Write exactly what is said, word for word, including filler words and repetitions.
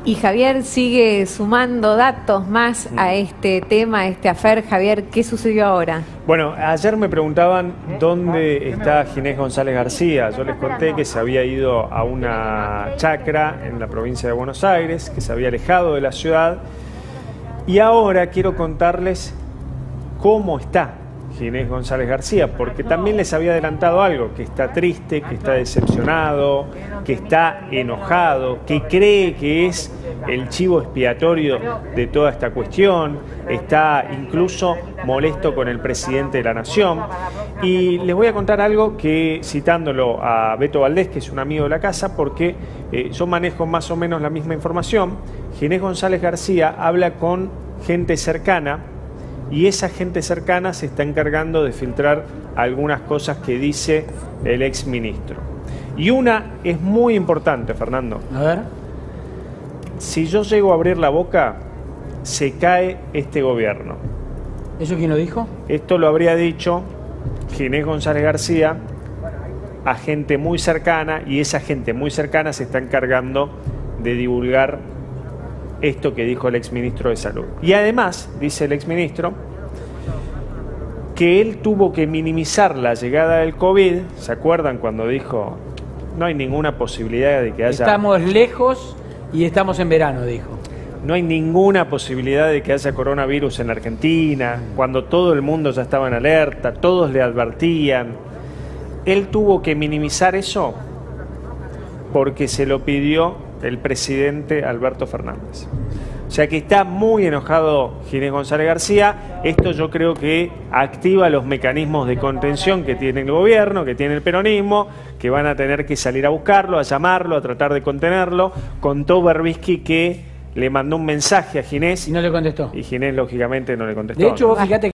Y Javier sigue sumando datos más a este tema, a este afer. Javier, ¿qué sucedió ahora? Bueno, ayer me preguntaban dónde está Ginés González García. Yo les conté que se había ido a una chacra en la provincia de Buenos Aires, que se había alejado de la ciudad. Y ahora quiero contarles cómo está Ginés González García, porque también les había adelantado algo, que está triste, que está decepcionado, que está enojado, que cree que es el chivo expiatorio de toda esta cuestión, está incluso molesto con el presidente de la Nación. Y les voy a contar algo que, citándolo a Beto Valdés, que es un amigo de la casa, porque eh, yo manejo más o menos la misma información. Ginés González García habla con gente cercana, y esa gente cercana se está encargando de filtrar algunas cosas que dice el exministro. Y una es muy importante, Fernando. A ver. Si yo llego a abrir la boca, se cae este gobierno. ¿Eso quién lo dijo? Esto lo habría dicho Ginés González García a gente muy cercana, y esa gente muy cercana se está encargando de divulgar esto que dijo el exministro de Salud. Y además, dice el exministro, que él tuvo que minimizar la llegada del COVID. ¿Se acuerdan cuando dijo, no hay ninguna posibilidad de que haya... Estamos lejos y estamos en verano, dijo. No hay ninguna posibilidad de que haya coronavirus en la Argentina, cuando todo el mundo ya estaba en alerta, todos le advertían. Él tuvo que minimizar eso porque se lo pidió el presidente Alberto Fernández. O sea que está muy enojado Ginés González García. Esto yo creo que activa los mecanismos de contención que tiene el gobierno, que tiene el peronismo, que van a tener que salir a buscarlo, a llamarlo, a tratar de contenerlo. Contó Berbisky que le mandó un mensaje a Ginés. Y no le contestó. Y Ginés, lógicamente, no le contestó. De hecho, ¿no? vos fíjate